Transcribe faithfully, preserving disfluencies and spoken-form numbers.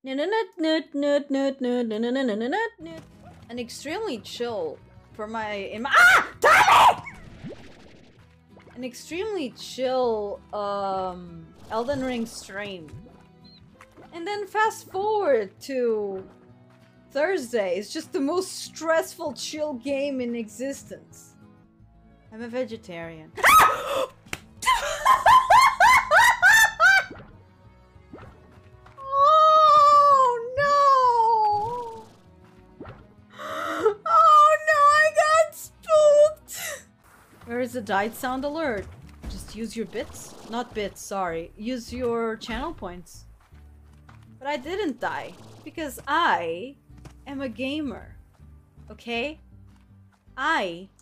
An extremely chill for my in my ah damn it! An extremely chill um Elden Ring stream. And then fast forward to Thursday. It's just the most stressful chill game in existence. I'm a vegetarian. Oh no! Oh no, I got spooked! Where is the died sound alert? Just use your bits? Not bits, sorry. Use your channel points. But I didn't die. Because I am a gamer. Okay? I